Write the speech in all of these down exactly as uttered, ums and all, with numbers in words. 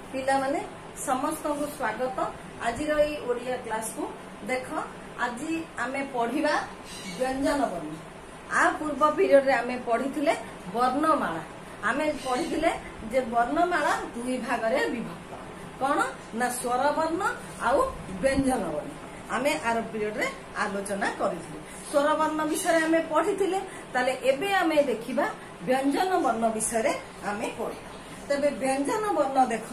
पिला माने समस्त को स्वागत आज ओडिया क्लास को देख आज आमे पढ़िबा व्यंजन वर्ण आ पूर्व पीरियड रे आमे पढ़िथिले वर्णमाला आमे पढ़िथिले जे वर्णमाला दुई भाग रे विभक्त कौन ना स्वर वर्ण आउ व्यंजन वर्ण आमे आर पीरियड रे आलोचना करिथिले स्वर वर्ण विषय आमे पढ़िथिले ताले एबे आमे देखिबा व्यंजन वर्ण विषय आमे पढ़िबा तबे व्यंजन वर्ण देख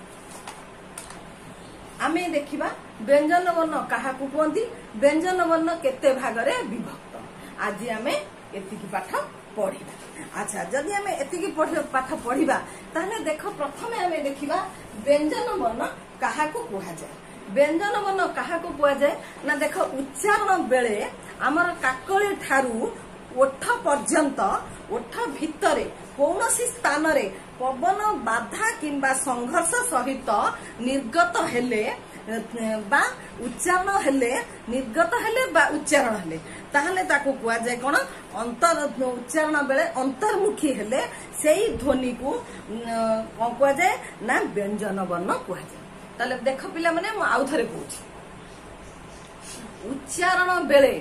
आमे देखिबा व्यंजन वर्ण काहा को कहंती व्यंजन वर्ण केते भाग रे विभक्त आज आमे एतिकी पाठ पढ़िबा। अच्छा जदि आमे एतिकी पाठ पढ़िबा ताने देख प्रथमे आमे देखिबा व्यंजन वर्ण काहा को कहा जाय व्यंजन वर्ण काहा को कहा जाय ना देख उच्चारण बेले हमर काकली ठारू ओठ पर्यंत ओठ भितरे कौनसी स्थान रे पवन बाधा किंबा संघर्ष सहित निर्गत हेले बा उच्चारण हेले निर्गत हेले बा उच्चारण हेले ताहले ताको कुआ जाय कोन अंतर उच्चारण बेले अंतर्मुखी हेले सेही ध्वनि को कोन कुआ जाय ना व्यंजन वर्ण कुआ जाय। ताले देख पिला माने म आउ थरे कहूची उच्चारण बेले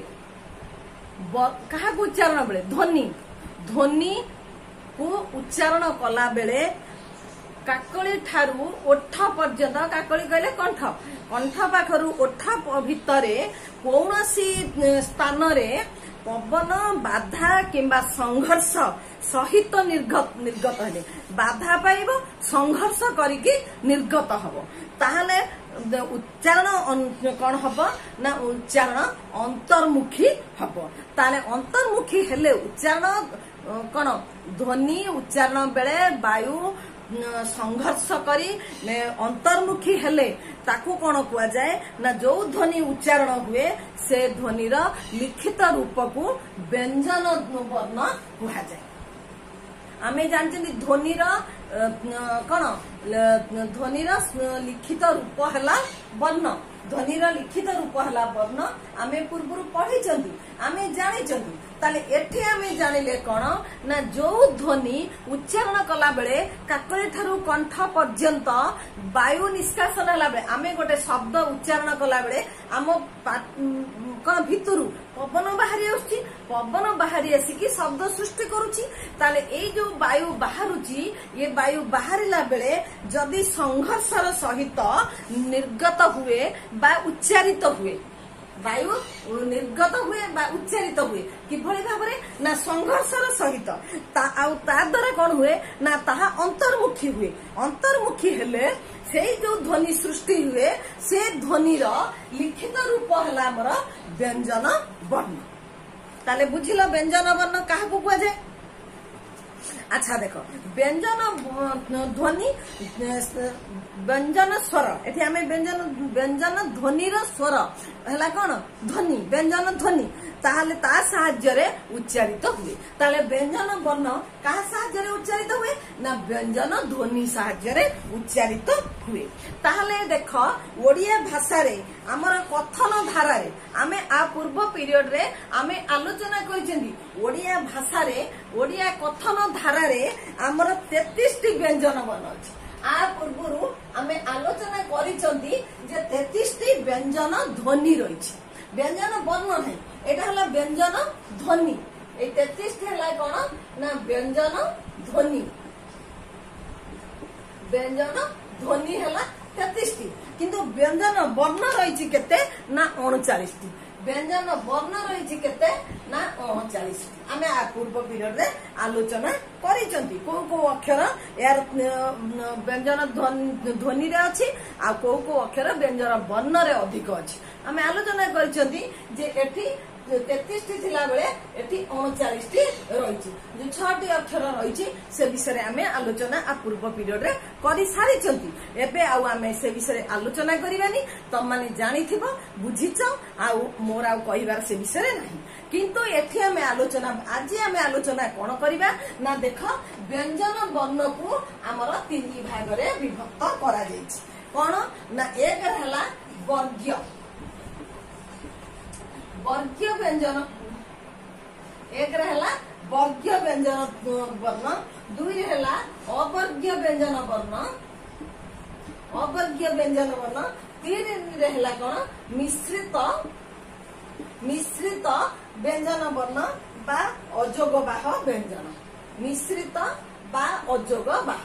कहा को उच्चारण बेले ध्वनि ध्वनि को उच्चारण कला बेले काकली ठारू ओठ पर्यंत काकली कहले कंठ कंठ पाखरु ओठ भितरे कौनसी स्थान रे पवन बाधा किंबा संघर्ष सहित निर्गत निर्गत हेले बाधा पाइब संघर्ष करिके निर्गत हबो ताहले उच्चारण कौन हब ना उच्चारण अंतर्मुखी हब ताले अंतर्मुखी हेले उच्चारण कौन ध्वनि उच्चारण बेले वायु संघर्ष करी अंतर्मुखी हेले ताकू कौन कुआ जाए ना जो ध्वनि उच्चारण हुए से ध्वनिर लिखित रूप को व्यंजन वर्ण कुहा जाए। आमे जानते ध्वनिर कौन ध्वनिर लिखित रूप है वर्ण ध्वनिर लिखित रूप है वर्ण आमे पूर्व पढ़ी आमे जानी ताले एठी आमे जानिले कौन ना जो ध्वनि उच्चारण कला बेले काकली ठारू कंठ पर्यंत वायु निष्कासन हला बेले आमे गोटे शब्द उच्चारण कला बेले आम कौन भितरु पवन बाहरी आसुची पवन बाहरी आसिकी शब्द सृष्टि करुची ताले ए जो वायु बाहरुची ये वायु बाहरिला बेले जदि संघर्षर सहित निर्गत हुए बा उच्चारित हुए वायु निर्गत हुए बा उच्चारित हुए किभଳି भाबरे ना संघर्षर सहित ता आउ ता द्वारा कोन हुए ना ताहा अंतर्मुखी हुए अंतर्मुखी हेले सेही जो ध्वनि सृष्टि हुए से ध्वनिर लिखित रूप हला हमर व्यंजन वर्ण ताले बुझिलो व्यंजन वर्ण काहा को कुआ जाय। अच्छा देखो व्यंजन ध्वनि व्यंजन स्वर एठी आमे व्यंजन व्यंजन ध्वनिर स्वर हला कोन ध्वनि व्यंजन ध्वनि ताहले ता साहाय्य रे उच्चारित हुए ताले व्यंजन वर्ण कहा साहाय्य रे उच्चारित हुए ना व्यंजन ध्वनि साहाय्य रे उच्चारित हुए। ताहले देख ओडिया भाषा रे हमर कथन धारा रे आमे आ पूर्व पीरियड रे आमे आलोचना करिसेंदी ओडिया भाषा रे ओडिया कथन धारा रे हमर तैंतीस टी व्यंजन वर्ण अछि आ पूर्वरु आमे आलोचना करिसेंदी जे तैंतीस टी व्यंजन ध्वनि रहिछि व्यंजन वर्ण नै एटा हला व्यंजन ध्वनि ए तैंतीस टी हला कोन ना व्यंजन ध्वनि व्यंजन ध्वनि हला तैंतीस टी किंतु व्यंजन वर्ण रहिछि केते ना उनचालीस टी व्यंजन वर्ण रहिछि केते ना उनचालीस टी आमे आ पूर्व पीरियड रे आलोचना करिसंती को को अक्षर यार व्यंजन ध्वनि रे अछि आ को को अक्षर व्यंजन वर्ण रे अधिक अछि आमे आलोचना करिसंती जे एठी तैंतीस टी थिला बेले एठी उनचालीस टी रहिछि जे छह टी अक्षर रहिछि से विषय रे आमे आलोचना आ पूर्व पीरियड रे करि सारिचंती एबे आ आमे से विषय रे आलोचना करिबानी तम माने जानिथिबो बुझिचो आ मोर आ कहिबार से विषय रे नाही किंतु एठी आमे आलोचना आज आमे आलोचना कोन करिबा ना देख व्यंजन वर्ण को हमर तीन भाग रे विभक्त करा जायछि कोन ना एक हला वर्ग्य वर्ग्य व्यंजन एक रहला वर्ग्य व्यंजन वर्ण दुई रहला अवर्ग्य व्यंजन वर्ण अवर्गीय व्यंजन वर्ण तीन रे हला कौन मिश्रित मिश्रित व्यंजन वर्ण बा अजोगबाह व्यंजन मिश्रित बा अजोगबाह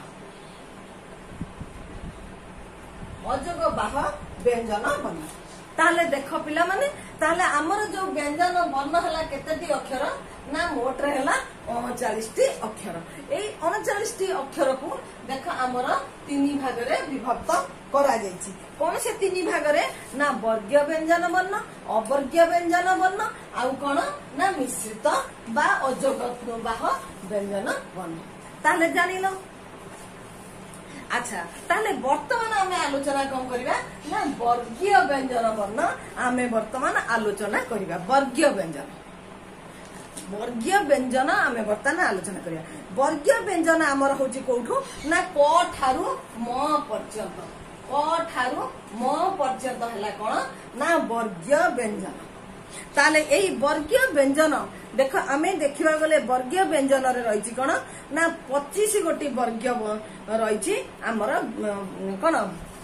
अजोगबाह व्यंजन वर्ण ताले देख पिला माने ताले हमर जो व्यंजन वर्ण हला केतेटी अक्षर ना मोट रे हला उनचालीस टी अक्षर एई उनचालीस टी अक्षर को देख हमर तीन भाग रे विभक्त करा जायछि कोन से तीन भाग रे ना वर्गीय व्यंजन वर्ण अवर्गीय व्यंजन वर्ण आउ कोन ना मिश्रित बा अजोगबाह व्यंजन वर्ण ताले जानिलो अच्छा ताले वर्तमान आमे आलोचना कौन करिबा ना वर्गीय व्यंजन वर्ण आमे वर्तमान आलोचना करिबा वर्गीय व्यंजन वर्गीय व्यंजन आमे वर्तमान आलोचना करिबा वर्गीय व्यंजन हमर होची कोठू ना क ठारू म पर्यंत क ठारू म पर्यंत हला कोन ना वर्गीय व्यंजन ताले एई वर्गीय व्यंजन देख आमे देखिबा गले वर्गीय व्यंजन रे रहिछि कोन ना पच्चीस गोटी वर्गीय रहिछि हमर कोन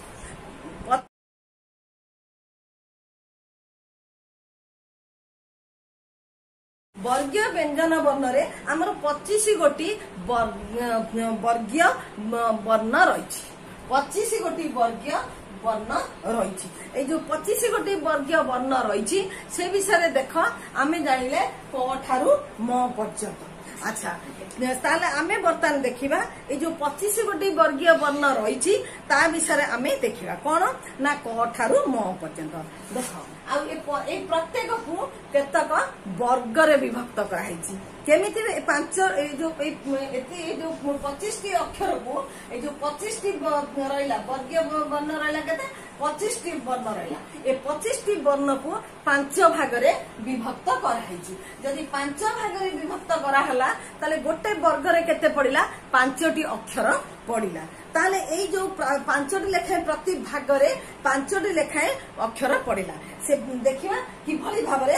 वर्गीय व्यंजन वर्ण रे हमर पच्चीस गोटी वर्गीय वर्ण रहिछि पच्चीस गोटी वर्गीय वर्ण रही ए जो पच्चीस गोटी वर्गीय वर्ण रही से विषय देख आमे जानिले क ठारू म पर्यंत अच्छा ताले आमे बर्तमान देखिबा ए जो पच्चीस गोटी वर्गीय वर्ण रही ता विषय आमे देखिबा कोन ना क ठारू म पर्यंत देख आ ए प्रत्येक को केतक वर्ग रे विभक्त कराइछि केमिति पांच ए जो ए जो पच्चीस टी अक्षर को ए जो पच्चीस टी रहिला वर्गीय वर्ण रहिला केते पच्चीस टी वर्ण रहिला ए पच्चीस टी वर्ण को पांच भाग रे विभक्त कराइछि जदि पांच भाग रे विभक्त करा हला ताले गोटे वर्ग रे केते पडिला पांचटी अक्षर पडिला ताले एई जो पांचटी लेखाए प्रति भाग रे पांचटी लेखाए अक्षर पडिला से देखिबा कि भली भाबरे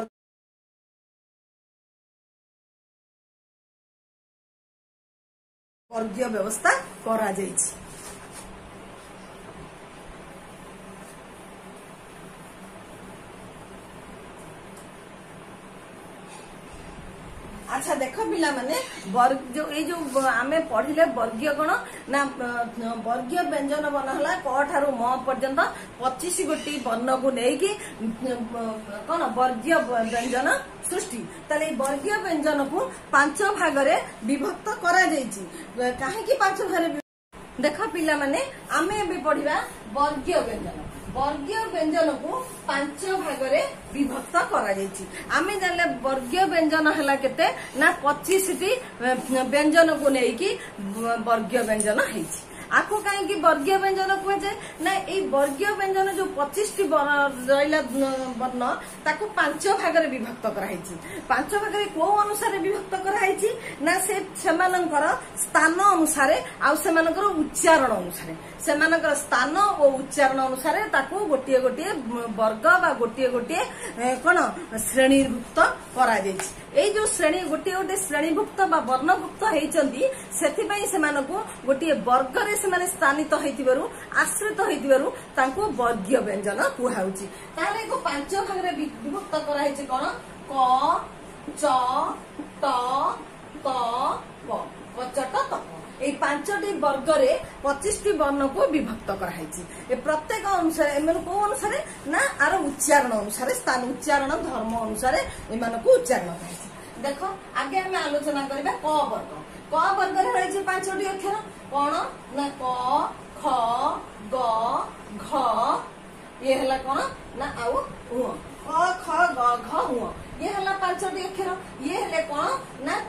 वर्गीय व्यवस्था करा जायछि अच्छा देख पिला माने वर्ग जो ए जो आमे पढ़िले वर्गीय गण ना वर्गीय व्यंजन वर्ण हला क ठारू म पर्यंत पच्चीस गोटी वर्ण को नेकी कोन वर्गीय व्यंजन सृष्टि ताले वर्गीय व्यंजन को पांच भाग रे विभक्त करा जायछि काहे कि पांच भाग देख पिला माने आमे भी पढ़िबा वर्गीय व्यंजन वर्गीय व्यंजन को पांच भाग रे विभक्त करा जायछि आमे जानले वर्गीय व्यंजन हला केते ना पच्चीस टी व्यंजन को नेकी वर्गीय व्यंजन हेछि आको काहे कि वर्गीय व्यंजन को जाय ना ए वर्गीय व्यंजन जो पच्चीस टी रहिला वर्ण ताको पांच भाग रे विभक्त करा हेछि पांच भाग रे को अनुसार विभक्त करा हेछि ना से सेमानकर स्थान अनुसार आ सेमानकर उच्चारण अनुसार सेमानकर स्थान और उच्चारण अनुसार ताको गोटिए गोटिए वर्ग बा गोटिए गोटिए कोन श्रेणीभुक्त करा जायछि ए जो श्रेणी गोटिए गोटिए श्रेणीभुक्त बा वर्णभुक्त हेचंदी सेति पई सेमानको गोटिए वर्ग रे सेमाने स्थानित हेतिबरु आश्रित हेतिबरु तांको वर्गीय व्यंजन कुहाउछि ताले को पांच भाग रे विभक्त करा हेछि कोन क च त त प पचट त ए पांचटी वर्ग रे पच्चीस टी वर्ण को विभक्त करा हेछि ए प्रत्येक अनुसार एमन को अनुसार ना आर उच्चारण अनुसार स्थान उच्चारण धर्म अनुसार एमन को उच्चारण हेछि देखो आगे हम आलोचना करबा क वर्ग क वर्ग रे रहिछि पांचटी अक्षर कोन ना क ख ग घ ये हला कोन ना आउ उ क ख ग घ उ ये हला पांचटी अक्षर ये हले कोन ना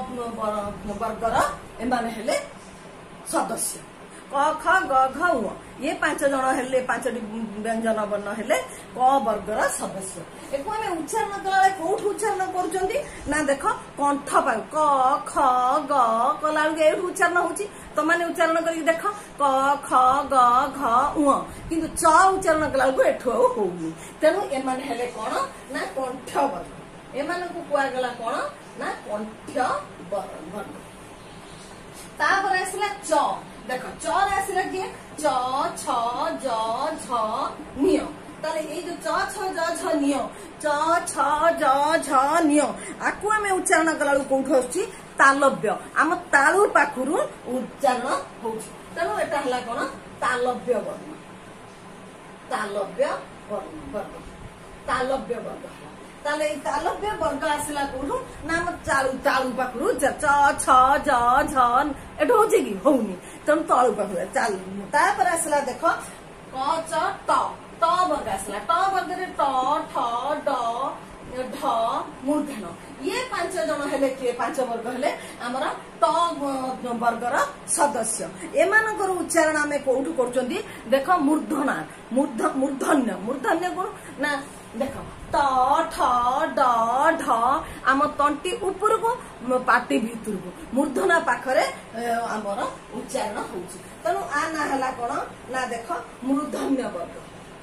क वर्ग र एमाने हेले सदस्य क ख ग घ उ ये पांच जन हेले पांचटी व्यंजन वर्ण हेले क वर्ग र सदस्य एको हमें उच्चारण कला कोठ उच्चारण करूचंदी ना देखो कंठ पा क ख ग कला ए उच्चारण होची तो माने उच्चारण करी देखो क ख ग घ उ किंतु च उच्चारण कला को एठो होउनी तेनु एमाने हेले कोन ना कंठ वर्ग एमान को कुआ गला कोन ना कंठ वर्ग तापर आसला च देख चर आसला किए च छ ज झ निय ताले ये जो च छ ज झ निय च छ ज झ निय आकु आमे उच्चारण कला कोठो आछि तालव्य आम तालु पाखुरु उच्चारण होछि तेणु एटा हला कोन तालव्य वर्ण तालव्य वर्ग तालव्य वर्ग ताले तालव्य वर्ग आसला कोठो नाम चालू तालु पाखुरु च छ ज झ एठो होछि कि होउनी तेणु तालु पाखुरु चालू तापर आसला देखो क च ट ट वर्ग आसला ट वर्ग रे ट ठ ड ढ मूर्धन ये पांच जन हेले किए पांच वर्ग हेले हमर ट वर्गर सदस्य एमानकर उच्चारण आमे कोठु करचंदी देखो मूर्धना मूर्ध मूर्धन्य मूर्धन्य कोन ना देखो ट ठ ड ढ आम तंटी ऊपर को पाटी भीतर को मूर्धना पाखरे हमर उच्चारण होउची तनु आ ना हला कोन ना देखो मूर्धन्य वर्ग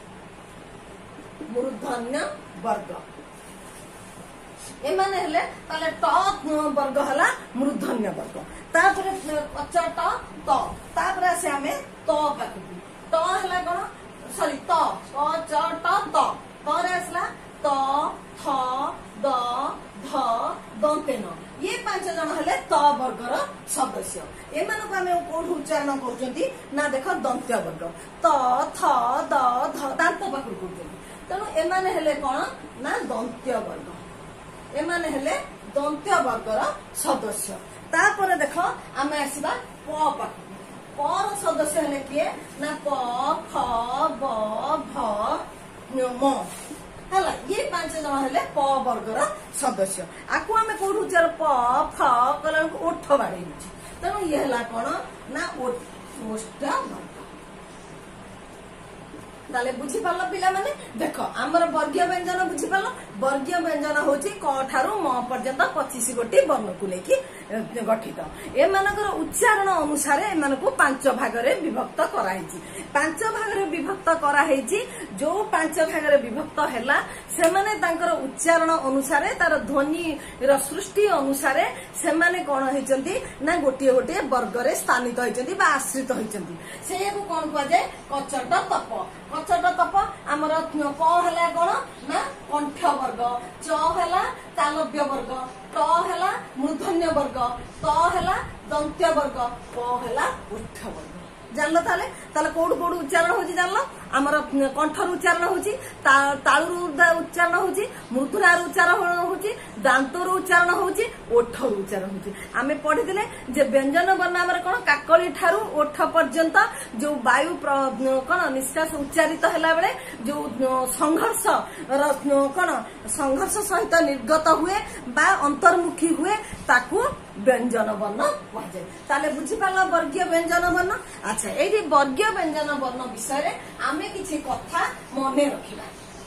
मूर्धन्य वर्ग एमाने हेले ताले ट वर्ग हला मूर्धन्य वर्ग तापरे अचट त तापरे आसे हमें त पाखु त हला कोन सॉरी त अचट त तरे आसला त थ द ध दंतेन ये पांच जन हेले त वर्गर सदस्य एमानक आमे कोठु उच्चारण करचंती ना देखो दंत्य वर्ग त थ द ध दांत पाखु करचंती तेणु एमाने हेले कोन ना दंत्य वर्ग एमाने हेले दंत्य वर्गर सदस्य तापर देखो आमे आसीबा प पाखु प र सदस्य हेले किए ना प ख ब भ म हला ये पांच जन हेले प वर्गर सदस्य आकु आमे कोठु उच्चार प फ कला ओठ बाड़ी होछि तेणु ये हला कोन ना ओष्ठ वर्ग ताले बुझी पालो पिला माने देखो हमर वर्गीय व्यंजन बुझी पालो वर्गीय व्यंजन होची क ठारू म पर्यंत पच्चीस गोटी वर्ण को लेकी गठित एमानकर उच्चारण अनुसार एमानको पांच भाग रे विभक्त करा हेची पांच भाग रे विभक्त करा हेची जो पांच भाग रे विभक्त हैला से माने तांकर उच्चारण अनुसार तार ध्वनि र सृष्टि अनुसार से माने कोन हेचंती ना गोटी गोटी वर्ग रे स्थानित हेचंती बा आश्रित हेचंती सेयको कोन कह जाय कचट तप कचट तप हमर प हला कोन ना कंठ वर्ग च हला तालव्य वर्ग ट हला मूर्धन्य वर्ग त हला दंत्य वर्ग प हला ओष्ठ वर्ग जानलो ताले ताले कोड कोड उच्चारण होची जानलो हमर कंठर उच्चारण होची ताळुर उच्चारण होची मूर्धनार उच्चारण होची दांतर उच्चारण होची ओठर उच्चारण होची आमे पढि दिले जे व्यंजन वर्ण हमर कोन काकली ठारू ओठ पर्यंत जो वायु कोन निष्कास उच्चारित हला बेले जो संघर्ष कोन संघर्ष सहित निर्गत हुए बा अंतर्मुखी हुए ताकू व्यंजन वर्ण कहाଯାଏ ताले बुझी पाला वर्गीय व्यंजन वर्ण अच्छा एठी वर्गीय व्यंजन वर्ण विषय रे आमे किछि कथा मने रखिबा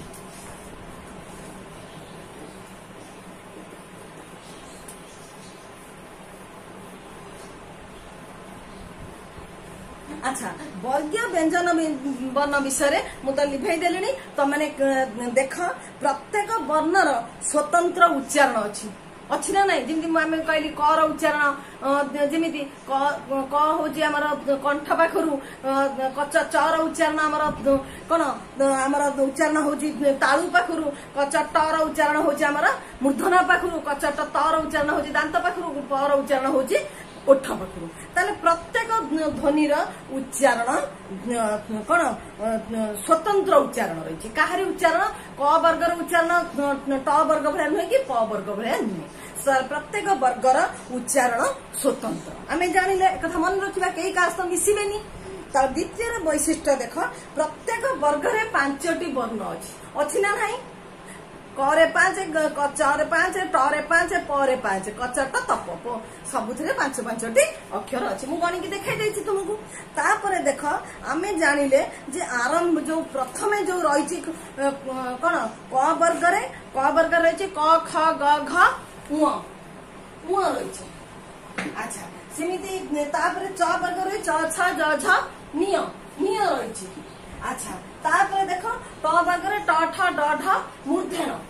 अच्छा वर्गीय व्यंजन वर्ण विषय मु तो लिखाई देली तो मैंने देख प्रत्येक वर्णर स्वतंत्र उच्चारण अच्छी अच्छी ना नहीं जमी आम कहली क उच्चारण जमी क हूँ आमर कंठ पाखु चर उच्चारण आमर कौन आमर उच्चारण हूँ तालु पाखु कच टर उच्चारण हूँ आमर मूर्धना पाखु कच तर उच्चारण हूँ दांत पाखु पर उच्चारण हूँ ओठ पाखु ताले प्रत्येक ध्वनिर उच्चारण कौन स्वतंत्र उच्चारण रही कहारी उच्चारण क वर्गर उच्चारण ट वर्ग भाया नुहे कि प वर्ग भाया नुहे प्रत्येक वर्गर उच्चारण स्वतंत्र आम जानिले कथा मन रखा कई का सहित मिसबेनी तार द्वितीय वैशिष्ट्य देख प्रत्येक वर्ग रे पांचटी वर्ण अच्छी अच्छी ना नहीं करे पांच चरे पांच टरे पांच परे पांच कचट तप सबुथिरे पांच पांचटी अक्षर अच्छी मु गणिकी देखाई देछि तुमको तापरे देख आमे जानिले जे आरंभ जो प्रथमे जो रही कौन क वर्ग रे क वर्ग रही क ख ग घ उ उ रही अच्छा सेमिति तापरे च वर्ग रे च छ ज झ निय निय रही अच्छा तापरे देखो ट वर्ग रे ट ठ ड ढ मूर्धन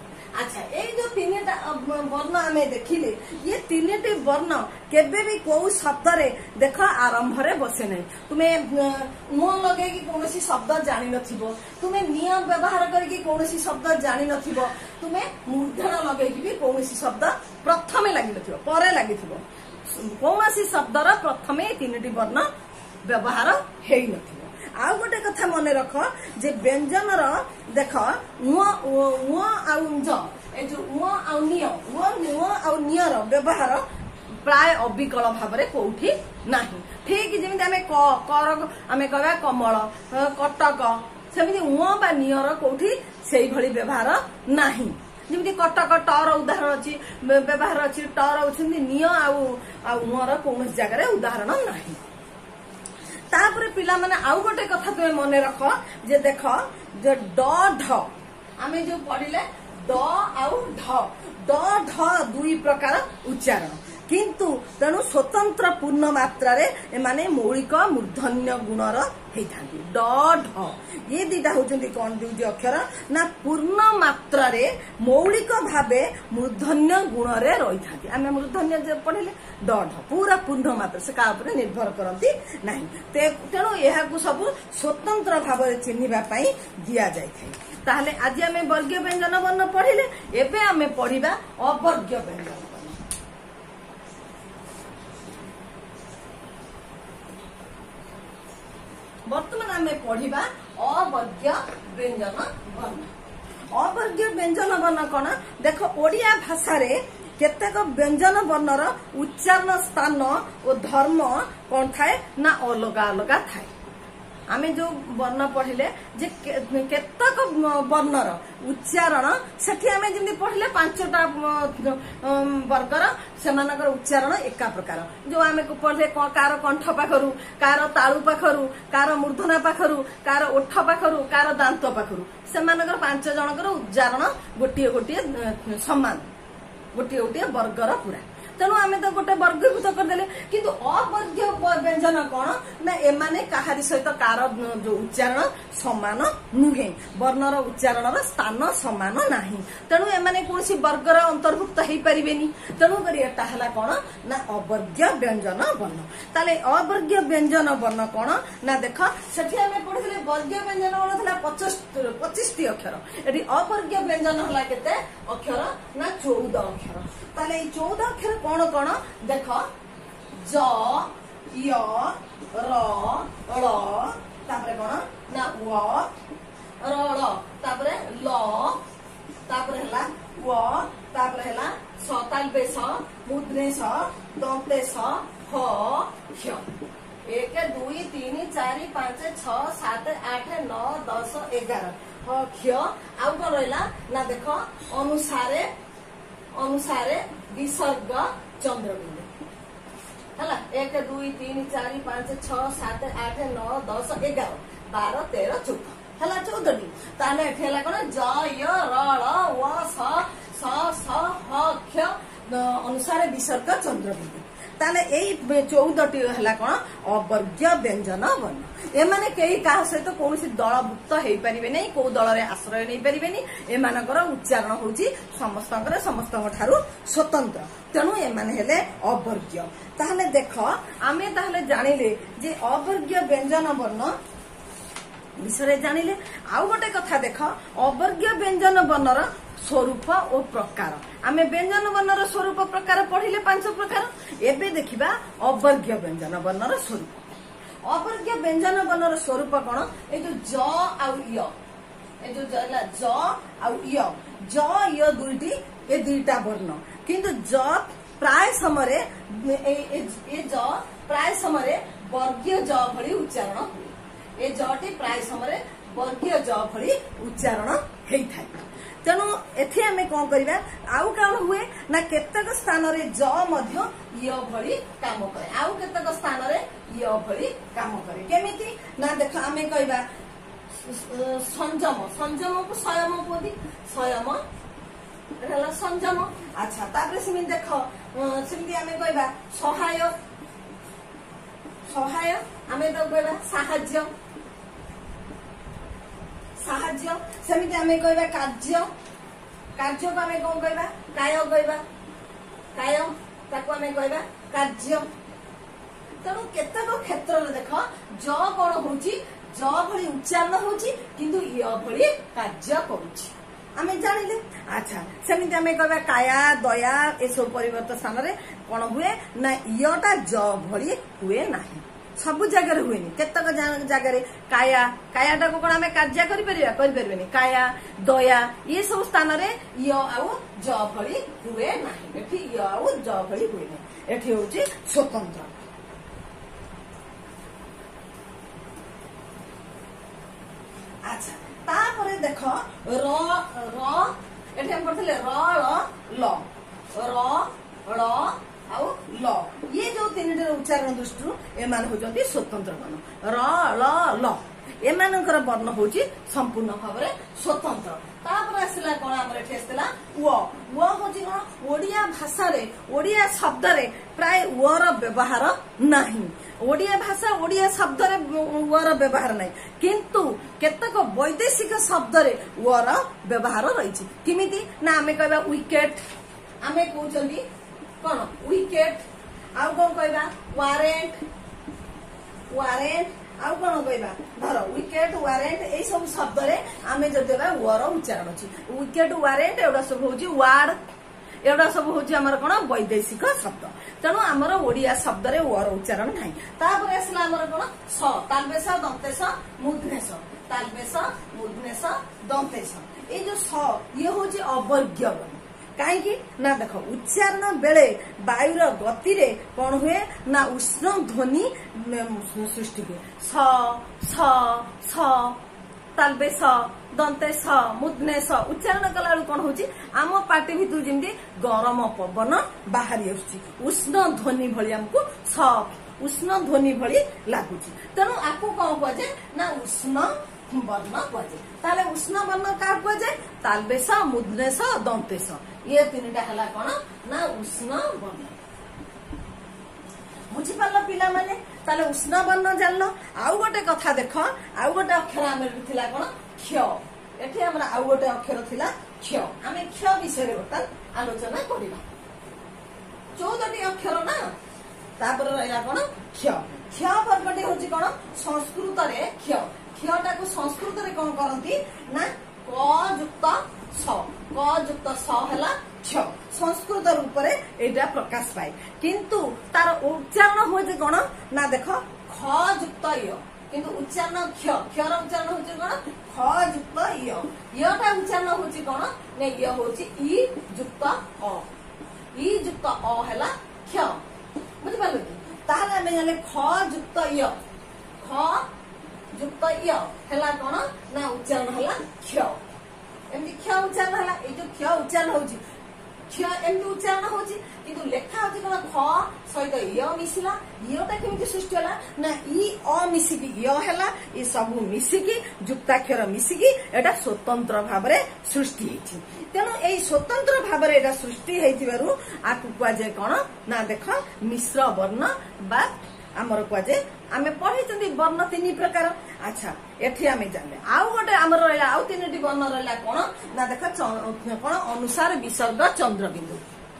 अच्छा ये जो तीन वर्ण आम देखिले ये तीन वर्ण केबे भी कौ शब्द रे देख आरंभ रे बसे नहीं तुम्हें मुह लगे कौन शब्द जानी नथिबो तुम्हें नियम व्यवहार करके कौन शब्द जानी नथिबो तुम्हें मूर्धन लगे भी कौन शब्द प्रथम लगी नथिबो परे लगी कौन शब्दर प्रथमे तीन वर्ण व्यवहार हेई नथिबो। आउ गोटे कथा मन रख जे व्यंजन देख उ नियर व्यवहार प्राय अविकल भाव कौटी नहीं ठीक जमी आम कर आम कह कमल कटक सेमती उ बा नियर कौटी से भली व्यवहार नहीं जमी कटक टर उदाहरण अच्छी व्यवहार अच्छी टर अच्छी निय आउर कौन जगह उदाहरण नहीं। तापर पिला माने आउ गोटे कथा तुम्हें मन रख जे देख जे ड ढ आमे जो पढ़िले ड आउ ढ ड ढ दुई प्रकार उच्चारण किंतु तेणु स्वतंत्र पूर्ण मात्रा रे एमाने मौलिक मूर्धन्य गुणर हेइथांती ड ढ ये दीटा होचंती कोन दुई अक्षर ना पूर्ण मात्रा रे मौलिक भावे मूर्धन्य गुण रे रहिथांती आमे मूर्धन्य जे पढ़िले ड ढ पूरा पूर्ण मात्रा से का ऊपर निर्भर करंती नाही तेणु एहा को सब स्वतंत्र भाव रे चिन्हिबा पई दिया जाय थाई। ताहले आज आमे वर्गीय व्यंजन वर्ण पढ़िले एबे आमे पढ़िबा अवर्गीय व्यंजन वर्ण। वर्तमान आम पढ़ा अवर्गीय व्यंजन वर्ण। अवर्गीय व्यंजन वर्ण कौन देख ओडिया भाषा रे केतेक व्यंजन वर्णर उच्चारण स्थान और धर्म कौन थाए ना अलगा अलगा थाए। आमे जो वर्ण पढ़िले जे केतक वर्णर उच्चारण सेठी आमे जेमि पढ़िले पांचटा वर्गर सेमानकर उच्चारण एका प्रकार जो आमे पढ़ले कार कंठ पाखरु कार तालु पाखरु कार मूर्धना पाखरु कार ओठ पाखरु कार दांत पाखरु सेमानकर पांच जनकर उच्चारण गोटिए गोटिए समान गोटिए गोटिए वर्गर पूरा तेणु आम तो गोटे वर्गीभूत करदे किंतु अवर्गीय व्यंजन कौन ना एमाने कहारी सहित कार जो उच्चारण समान नुहे वर्णर उच्चारण स्थान समान नाही तेणु एमाने कोनसी वर्गर अंतर्भुक्त हो पारिबेनी तेणु करी एटा हला कौन ना अवर्गीय व्यंजन वर्ण। ताले अवर्गीय व्यंजन वर्ण कौन ना देख सेठी आमे पढिले वर्गीय व्यंजन वर्ण थला पच्चीस टी अक्षर एठी अवर्गीय व्यंजन हला केते अक्षर ना चौदह अक्षर। ताले ई चौदह अक्षर कौन कौन देख ज य र ळ तापरे कौन ना व र ळ तापरे ल तापरे हला व तापरे हला सताल्बे स मुद्रे स दंते स ह क्ष एक दुई तीन चार पांच छ सात आठ नौ दस एगार ह क्ष आउ कौन रहा ना देख अनुसारे अनुसारे विसर्ग चंद्रबिंदु है एक दुई तीन चार पांच छ सात आठ नौ दस एगार बार तेरह चौदह है चौदह टी ताले कौन ज य र ळ व स स ह क्ष अनुसारे विसर्ग चंद्रबिंदु ताले यही चौदह टी है कौन अवर्गीय व्यंजन वर्ण एमाने कई क्या सहित कौन दलभुक्त हो पारे नहीं कौ दल आश्रय नहीं पारे एमानकर उच्चारण होची समस्त समस्त स्वतंत्र तेणु एमाने हेले अवर्गीय। ताहले देख आमे ताहले जानिले जे अवर्गीय व्यंजन वर्ण विषय जानिले आउ गोटे कथा देख अवर्गीय व्यंजन वर्णर स्वरूप और प्रकार आमे व्यंजन वर्णर स्वरूप प्रकार पढ़िले पांच प्रकार एबे देखिबा अवर्गीय व्यंजन वर्णर स्वरूप। अवर्गीय व्यंजन वर्णर स्वरूप कौन ए जो ज आउ य ए जो ज आउ य ज य दुईटी ए दुईटा वर्ण किंतु ज प्राय समय ए ज प्राय समय वर्गीय ज भली उच्चारण हुए ए जटी प्राय समय वर्गीय ज भली उच्चारण हेई थाए। तेणु एथि आमे कौन करिबा आउ कौन हुए ना केतक स्थान रे ज मध्य य भली काम करे आउ केतक स्थान रे य भली काम करे केमिति ना देख आमे कहबा संयम संयम को संयम कोदी संयम रहला संयम। अच्छा तापर सिमी देख सिमी आमे कहबा सहाय सहाय आमे तो कहबा साहाय्य साहाय्य सेमिति आमे कहबा कार्य କାର୍ଯ୍ୟ को आम कौन कहवा काय कहवा काय ताको आम कहवा कार्य तेणु केतक क्षेत्र में देख ज कौन हूँ ज भली उच्चारण होची किंतु य भली कार्य करुची आमे जानिले। अच्छा सेमिति आमे कहबा काया दया ए सब परिवर्तन स्थान रे कोन हुए ना यटा ज भली हुए नाही सब जगह हुए केतक जगह काया कायाटा को आम कार्य करें काया दया ये सब स्थान रे य आउ ज भली हुए नाही एठी य आउ ज भली हुए नहीं एठी होची स्वतंत्र। अच्छा तापरे देख र र एठी हम पढ़थिले र ल र ळ आउ ल ये जो तीन उच्चारण दृष्टि एमान होजंती स्वतंत्र वर्ण र ल ल एमानकर वर्ण होची संपूर्ण भाव में स्वतंत्र। तापर आसला कोन हमर एठी आसला व व होची कोन ओडिया भाषा रे ओडिया शब्द रे प्राय व र व्यवहार नाही ओडिया भाषा ओडिया शब्द रे व र व्यवहार नाही किंतु केतक वैदेशिक शब्द रे व र व्यवहार रहिछि किमिति ना आमे कहबा विकेट आमे कहउचंदी कौन विकेट आउ कौन कहबा वारेंट वारेंट आउ कौन कहबा धर विकेट वारेंट ए सब शब्द रे आमे जो देबा वर उच्चारण अछि विकेट वारेंट एडा सब होची वार्ड एडा सब होची हमर कोन वैदेशिक शब्द तेणु हमर ओडिया शब्द रे वर उच्चारण नाही। तापर आसला हमर कोन स तालबेस दंतेस मूर्धनेश तालबेस मूर्धनेश दंतेस ए जो स ये होची अवर्ग्य वर्ण कहीं ना देख उच्चारण बेले वायुर गति रे कौन हुए ना उष्ण ध्वनि सृष्टि हुए स स स तालबे स दंते स मुदने स उच्चारण कला कौन होची आम पार्टी भितर जमी गरम पवन बाहरी आसुची उष्ण ध्वनि भली हमको स उष्ण ध्वनि भली लगुच तेणु आपको कौन कहुए ना उष्ण वर्ण कहुए ताले उष्ण वर्ण क्या कहुए तालबेस मुदनेश दंतेश ये तीन टा हला कौन ना उष्ण वर्ण बुझिपार पिला माने ताले उष्ण वर्ण जानल। आउ गोटे कथा देख आउ गोटे अक्षर आम थिला कौन क्ष एठी हमरा आउ गोटे अक्षर थिला क्ष आमे क्ष विषय रे बर्तन आलोचना करिबा चौदह टी अक्षर ना तापर रहला कौन क्ष क्ष वर्गटी होची कौन संस्कृत रे क्ष क्षटा को संस्कृत रे कौन करंती ना क युक्त स क युक्त स हला क्ष संस्कृत रूप रे एटा प्रकाश पाए किंतु तार उच्चारण होजे कोन ना देख ख युक्त य किंतु उच्चारण क्ष क्षर उच्चारण होजे कोन ख युक्त य यटा उच्चारण होजे कोन ने य होजे ई युक्त अ ई युक्त अ हला क्ष बुझि पालो कि ताहाले हमें जाने ख युक्त य ख युक्त य हला कोन ना उच्चारण हला क्ष एमती क्ष उच्चारण हला ए जो क्ष उच्चारण होजी क्ष एमती उच्चारण होजी किंतु लेखा होजी कोन ख सहित य मिसिला यटा केमती सृष्टि हला ना ई अ मिसिकी य हला ई सब मिसिकी युक्ताक्षर मिसिकी एटा स्वतंत्र भाव रे सृष्टि हेछि तेनु एई स्वतंत्र भाव रे एटा सृष्टि हेतिबारु आकु कुआ जे कोन ना देख मिश्र वर्ण बा आमर कुआ जे आमे पढिचंदी वर्ण तीन प्रकार। अच्छा एठी आमे जानले आउ गोटे आमर रहला आउ तीनटी वर्ण रहला कोन ना देख कोन अनुसार विसर्ग चंद्र बिंदु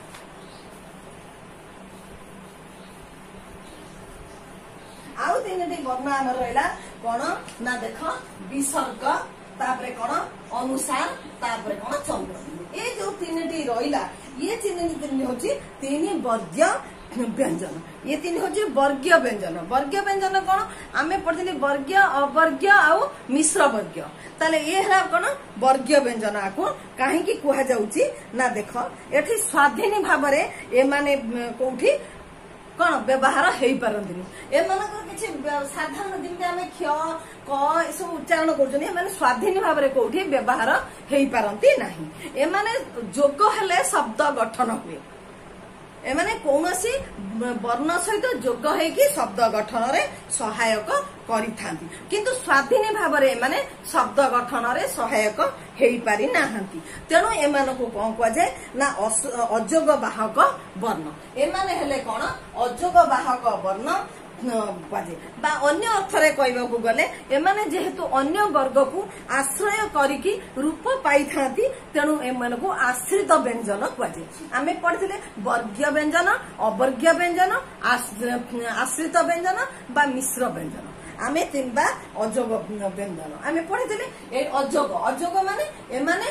आउ तीनटी वर्ण आमर रहला कोन ना देख विसर्ग तापरे कोन अनुसार तापरे कोन चंद्र बिंदु ए जो तीनटी रहला ये तीनटी तीन होची तीन वर्ग व्यंजन ये तीन होची वर्गीय व्यंजन वर्गीय व्यंजन कौन आमे पढ़िली वर्गीय अवर्गीय आउ मिश्र वर्गीय ताले ये हला कौन वर्गीय व्यंजन आकु काहे की कुहा जाउची ना देख एठी स्वाधीन भाव रे ए माने कोठी कौन व्यवहार हेई पारंदिनी ए मानकर किछि साधारण दिन आमे क्ष क ए सब उच्चारण करजनी ए माने स्वाधीन भाव रे कोठी व्यवहार हेई पारंती नाही ए माने जोग हेले शब्द गठन हुए एमाने कौनसी वर्ण सहित जोग होगी शब्द गठन रे सहायक करिथांती किंतु स्वाधीन भाव रे एमाने शब्द गठन रे सहायक हेई पारि नाहंती तेणु एमान को कौन कह जाए ना अजोग बाहक वर्ण एमाने हेले कौन अजोग बाहक वर्ण କୁହାଯାଏ। ବା ଅନ୍ୟ ଅର୍ଥରେ କହିବାକୁ ଗଲେ ଏମାନେ ଯେହେତୁ ଅନ୍ୟ ବର୍ଗକୁ ଆଶ୍ରୟ କରିକି ରୂପ ପାଇଥାନ୍ତି ତେଣୁ ଏମାନଙ୍କୁ ଆଶ୍ରିତ ବ୍ୟଞ୍ଜନ କୁହାଯାଏ। ଆମେ ପଢିଥିଲେ ବର୍ଗୀୟ ବ୍ୟଞ୍ଜନ, ଅବର୍ଗୀୟ ବ୍ୟଞ୍ଜନ, ଆଶ୍ରିତ ବ୍ୟଞ୍ଜନ ବା ମିଶ୍ର ବ୍ୟଞ୍ଜନ। ଆମେ ବା ଅଯୋଗ ବ୍ୟଞ୍ଜନ ଆମେ ପଢିଥିଲେ। ଏଇ ଅଯୋଗ ଅଯୋଗ ମାନେ ଏମାନେ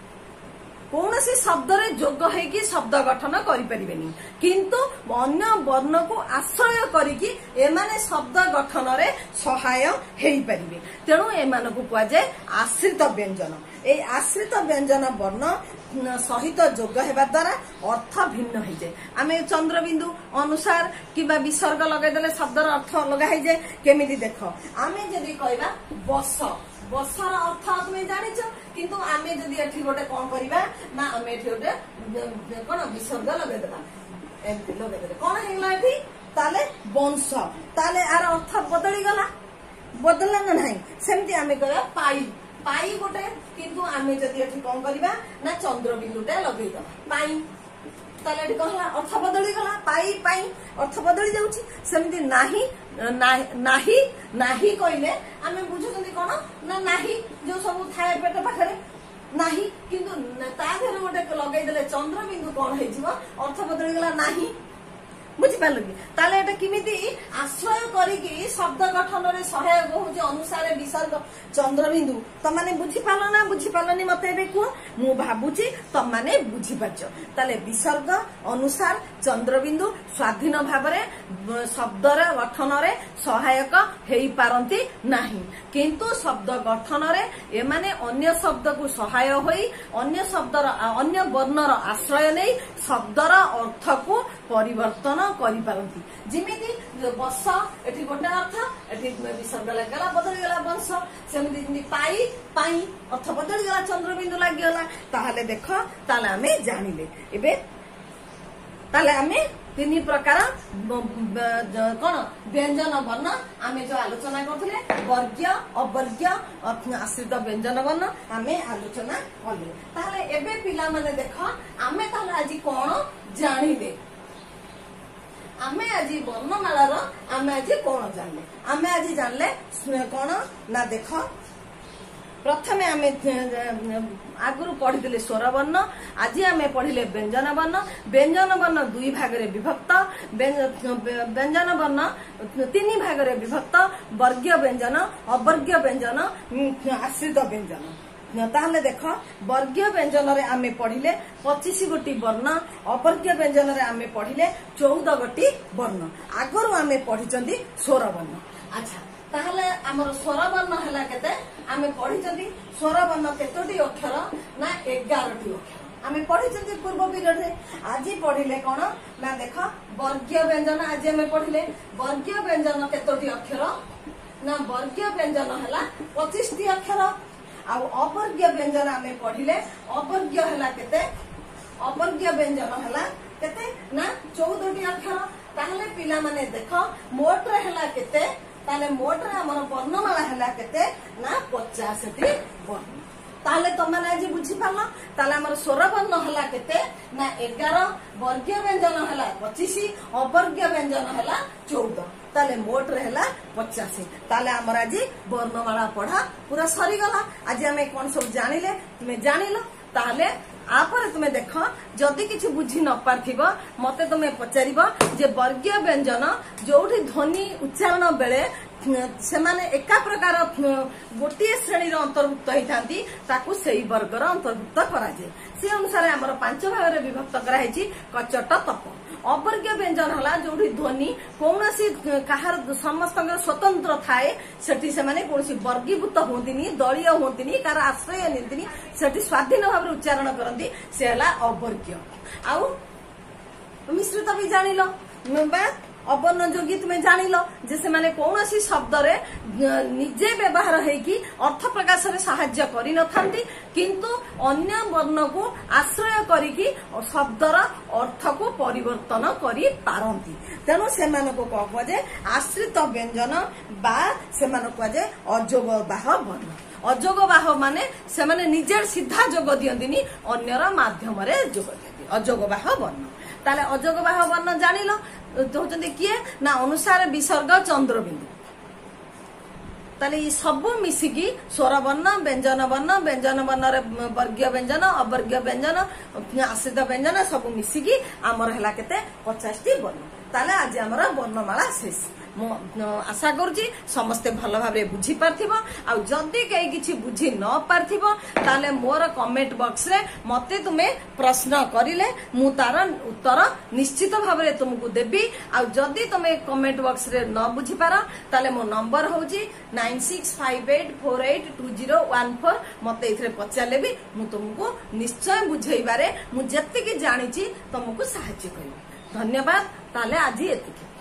କୌଣସି ଶବ୍ଦରେ ଯୋଗ ହେଇକି ଶବ୍ଦ ଗଠନ କରିପାରିବେନି, କିନ୍ତୁ ଅନ୍ୟ ବର୍ଣ୍ଣକୁ ଆଶ୍ରୟ କରିକି ଏମାନେ ଶବ୍ଦ ଗଠନରେ ସହାୟ ହେଇପାରିବେ। ତେଣୁ ଏମାନଙ୍କୁ କୁହାଯାଏ ଆଶ୍ରିତ ବ୍ୟଞ୍ଜନ। এই আশ্রিত ব্যঞ্জন বর্ণ সহিত যোগ হেবা দ্বারা অর্থ ভিন্ন হয়ে যায়। আমি চন্দ্রবিন্দু অনুসার কিংবা বিসর্গ লগাইদেলে শব্দর অর্থ অলগা হয়ে যায়। কেমিতি দেখ, আমি যদি কইবা বস, বসর অর্থ তুমি জানিছ, কিন্তু আমি যদি এটি গোটে কম করিবা না আমি এটি গোটে কোন বিসর্গ লগাইদেবা, এমতি লগাইদেলে কোন হইলা এটি তাহলে বংশ, তাহলে আর অর্থ বদলি গলা, বদলা না নাই। সেমতি আমি কইবা পাই, পাই গোটে, কিন্তু আমি যদি এটি কম করিবা না চন্দ্রবিন্দুটা লগাইদবা পাই, তাহলে এটি কহ অর্থ বদলি গলা। পাই পাই অর্থ বদলি যাଉଛି। সেমতি নাহি, নাহি নাহি কইলে আমি বুঝুଛନ୍ତି কোন না নাহি যে সব থায়ে পেট পাখরে নাহি, কিন্তু তা দেহরে গোটে লগাইদেলে চন্দ্রবিন্দু কোন হইଯିବ অর্থ বদলি গলা নাহি। বুঝিপারল কি? তাহলে এটা কিমিতি আশ্রয় করিকি শব্দ গঠনের সহায়ক হচ্ছে অনুসারে বিসর্গ চন্দ্রবিন্দু। তোমানে বুঝিপারল না বুঝিপারলনি মতে এবে কুহ, মু ভাবুছি তোমানে বুঝিপারছ। তাহলে বিসর্গ অনুসার চন্দ্রবিন্দু স্বাধীন ভাবে শব্দর গঠনের সহায়ক হই পারନ୍ତି ନାହିଁ, কিন্তু শব্দ গঠনের এমানে অন্য শব্দকু সহায় হই অন্য শব্দর অন্য বর্ণর আশ্রয় নেই শব্দর অর্থকু পরিবর্তন କରିପାରନ୍ତି। ଯେମିତି ବସ ଏଠି ଗୋଟେ ଅର୍ଥ, ଏଠି ବିସର୍ଗ ଲାଗିଗଲା ବଦଳିଗଲା ବଂଶ। ସେମିତି ଯେମିତି ପାଇ, ପାଇ ଅର୍ଥ ବଦଳିଗଲା ଚନ୍ଦ୍ରବିନ୍ଦୁ ଲାଗିଗଲା। ତାହେଲେ ଦେଖ, ତାହେଲେ ଆମେ ଜାଣିଲେ ଏବେ। ତାହେଲେ ଆମେ ତିନି ପ୍ରକାର କଣ ବ୍ୟଞ୍ଜନ ବର୍ଣ୍ଣ ଆମେ ଯୋଉ ଆଲୋଚନା କରୁଥିଲେ, ବର୍ଗୀୟ, ଅବର୍ଗୀୟ, ଆଶ୍ରିତ ବ୍ୟଞ୍ଜନ ବର୍ଣ୍ଣ ଆମେ ଆଲୋଚନା କଲେ। ତାହେଲେ ଏବେ ପିଲାମାନେ ଦେଖ, ଆମେ ତାହେଲେ ଆଜି କଣ ଜାଣିଲେ? ଆମେ ଆଜି ବର୍ଣ୍ଣମାଳାର ଆମେ ଆଜି କଣ ଜାଣିଲେ? ଆମେ ଆଜି ଜାଣିଲେ କଣ ନା ଦେଖ, ପ୍ରଥମେ ଆମେ ଆଗରୁ ପଢିଥିଲେ ସ୍ୱର ବର୍ଣ୍ଣ, ଆଜି ଆମେ ପଢିଲେ ବ୍ୟଞ୍ଜନ ବର୍ଣ୍ଣ। ବ୍ୟଞ୍ଜନ ବର୍ଣ୍ଣ ଦୁଇ ଭାଗରେ ବିଭକ୍ତ, ବ୍ୟଞ୍ଜନ ବର୍ଣ୍ଣ ତିନି ଭାଗରେ ବିଭକ୍ତ, ବର୍ଗୀୟ ବ୍ୟଞ୍ଜନ, ଅବର୍ଗୀୟ ବ୍ୟଞ୍ଜନ, ଆଶ୍ରିତ ବ୍ୟଞ୍ଜନ। তাহলে দেখ, বর্গীয় ব্যঞ্জনরে আমি পড়িলে পঁচিশ গোটি বর্ণ, অবর্গীয় ব্যঞ্জনরে আমি পড়িলে চৌদ গোটি বর্ণ। আগরু আমি পড়িছন্তি স্বর বর্ণ। আচ্ছা, তাহলে আমার স্বর বর্ণ হেলা কেতে? আমি পড়িছন্তি স্বর বর্ণ কেতোটি অক্ষর না এগারোটি অক্ষর আমি পড়িছন্তি পূর্ব পিরিয়ডে। আজি পড়িলে কোন না দেখ, বর্গীয় ব্যঞ্জন আজি আমি পড়িলে বর্গীয় ব্যঞ্জন কেতোটি অক্ষর না বর্গীয় ব্যঞ্জন হেলা পঁচিশটি অক্ষর। ଆଉ ଅବର୍ଗୀୟ ବ୍ୟଞ୍ଜନ ଆମେ ପଢିଲେ ଅବର୍ଗୀୟ ହେଲା କେତେ? ଅବର୍ଗୀୟ ବ୍ୟଞ୍ଜନ ହେଲା କେତେ ନା ଚଉଦଟି ଅକ୍ଷର। ତାହେଲେ ପିଲାମାନେ ଦେଖ, ମୋଟରେ ହେଲା କେତେ? ତାହେଲେ ମୋଟରେ ଆମର ବର୍ଣ୍ଣମାଳା ହେଲା କେତେ ନା ପଚାଶଟି ବର୍ଣ୍ଣ। ତାହେଲେ ତମାନେ ଆଜି ବୁଝିପାରିଲ। ତାହେଲେ ଆମର ସ୍ୱର ବର୍ଣ୍ଣ ହେଲା କେତେ ନା ଏଗାର, ବର୍ଗୀୟ ବ୍ୟଞ୍ଜନ ହେଲା ପଚିଶ, ଅବର୍ଗୀୟ ବ୍ୟଞ୍ଜନ ହେଲା ଚଉଦ। তাহলে মোট হেলা পচাশ। তাহলে আমার আজ বর্ণমালা পড়া পুরা সরিগলা। আজ আমি কোন সব জানিলে তুমি জানিল। তাহলে আপরে তুমি দেখ, যদি কিছু বুঝি ন পারথিব মতে তুমি পচারিব যে বর্গীয় ব্যঞ্জন যোউঠি ধ্বনি উচ্চারণ বেলে সেমানে একা প্রকার গোটিয়ে শ্রেণীর অন্তর্ভুক্ত হইতান্তি, তাকু সেই বর্গর অন্তর্ভুক্ত করা যায়। সে অনুসারে আমার পাঁচ ভাগরে বিভক্ত করা হয়েছি কচট তপ। অবর্গীয় ব্যঞ্জন হলা যোউঠি ধ্বনি কৌনসি কাহার সমস্তଙ୍କର স্বতন্ত্র থাকে, সেটি সেমানে কৌনসি বর্গীভূত হুঁতিনি, দলীয় হুঁতিনি, কার আশ্রয় নিতিনি, সেটি স্বাধীন ভাবে উচ্চাରଣ করନ୍ତି, সে হলা অবর্গীয়। আউ মিশ্রিত বি জানিল বা অবর্ণ যোগী তুমি জানিল যে সেমানে কৌনসি শব্দরে নিজে ব্যবহার হইকি অর্থ প্রকাশরে সাহায্য করি নথান্তি, কিন্তু অন্য বর্ণকু আশ্রয় করিকি শব্দর অর্থকু পরিবর্তন করি পারନ୍ତି। তেণু সেমানকু কহ কুযায় আশ্রিত ব্যঞ্জন বা সেমানকু কুযায় অযোগবাহ বর্ণ। অযোগবাহ মানে সেমানে নিজের সিধা যোগ দিয়ন্তিনি, অন্যর মাধ্যমরে যোগ দিয়ন্তি, অযোগবাহ বর্ণ। তাহলে অযোগবাহ বর্ণ জানিল। होचंदी किए ना अनुसार विसर्ग चंद्रबिंदु ताले ये सब मिसिकी स्वर वर्ण व्यंजन वर्ण व्यंजन वर्ण वर्गीय व्यंजन अवर्गीय व्यंजन आश्रित व्यंजन सब मिसिकी आमर है केते पचास टी वर्ण ताले आज आमर वर्णमाला शेष मु आशा करुच्ची समस्ते भल भाव बुझी पार्थिबो आ जदि कहीं किछि बुझी न पार्थिबो ताले मोर कमेंट बॉक्स रे मते तुमे प्रश्न करिले मु तार उत्तर निश्चित भाव रे तुमको देबी आ जदि तुमे कमेंट बॉक्स रे न बुझी पार ताले मो नंबर होउची nine six five eight four eight two zero one four मते इथरे पचारले भी मु तुमको निश्चय बुझेइबारे मु जत्ते कि जानिची तुमको सहायता करिबी। धन्यवाद ताले आज एतिकी।